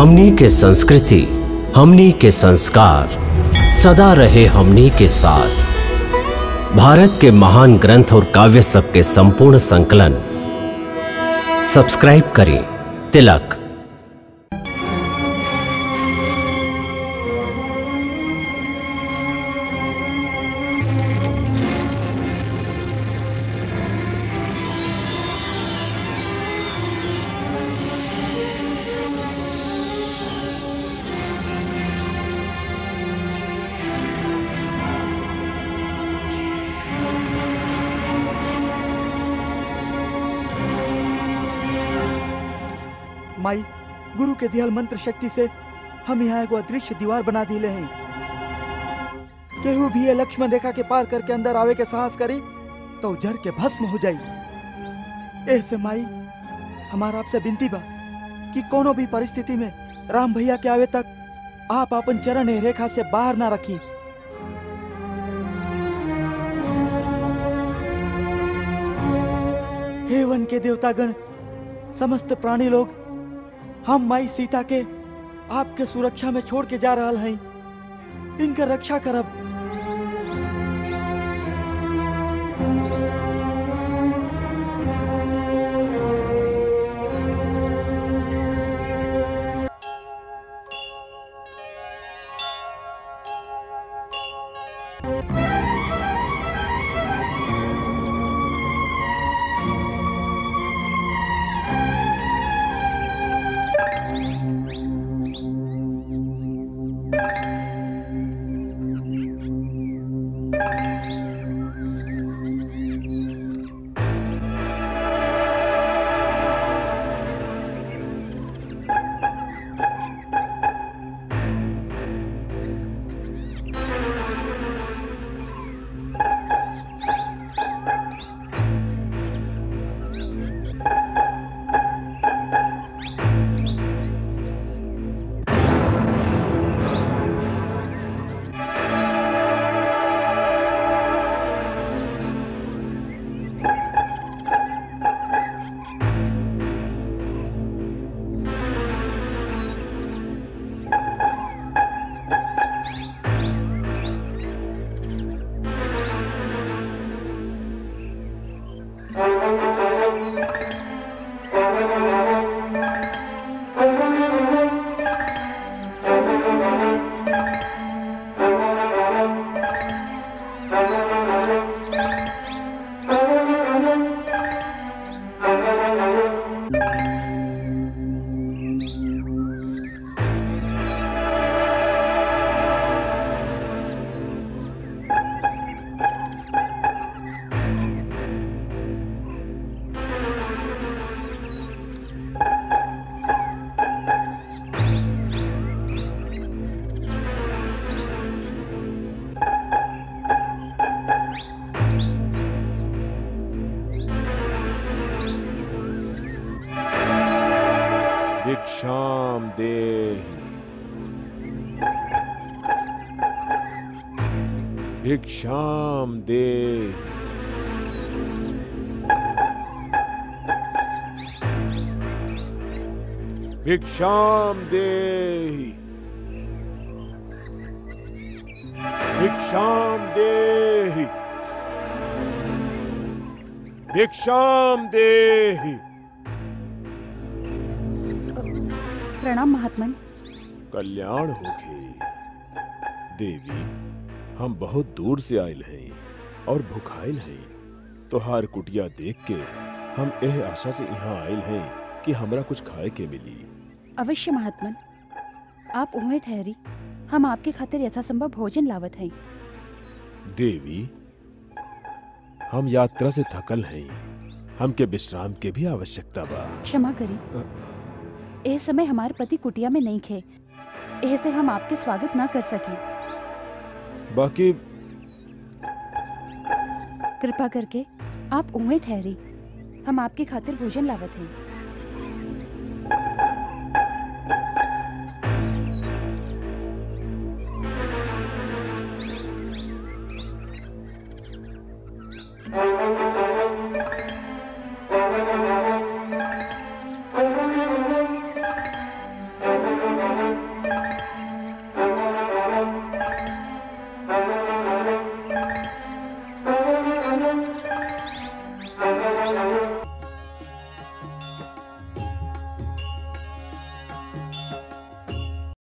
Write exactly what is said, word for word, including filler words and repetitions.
हमनी के संस्कृति, हमनी के संस्कार सदा रहे हमनी के साथ। भारत के महान ग्रंथ और काव्य सब के संपूर्ण संकलन सब्सक्राइब करें तिलक। माई, गुरु के दिहल मंत्र शक्ति से हम यहाँ एगो अदृश्य दीवार बना दिले हैं। केहू भी ये लक्ष्मण रेखा के पार करके अंदर आवे के साहस करी तो जर के भस्म हो जाई। ऐसे माई, हमारा आपसे विनती बा कि कोनो भी परिस्थिति में राम भैया के आवे तक आप अपन चरण ए रेखा से बाहर ना रखी। हे वन के देवतागण, समस्त प्राणी लोग, हम माई सीता के आपके सुरक्षा में छोड़ के जा रहा हैं। इनका रक्षा करब। भिक्षाम देहि, भिक्षाम देहि, भिक्षाम देहि, भिक्षाम देहि, भिक्षाम देहि। प्रणाम महात्मन। कल्याण होखे देवी। हम बहुत दूर से आयल हैं और भुखाइल हैं। तोहार कुटिया देख के हम एह आशा से यहाँ आयल हैं कि हमरा कुछ खाए के मिली। अवश्य महात्मन, आप उहें ठहरी, हम आपके खातिर यथासंभव भोजन लावत हैं। देवी, हम यात्रा से थकल हैं, हमके विश्राम के भी आवश्यकता बा। क्षमा करी, एह समय हमारे पति कुटिया में नहीं खे, एह से हम आपके स्वागत ना कर सके। बाकी कृपा करके आप उहें ठहरी, हम आपके खातिर भोजन लावत हैं।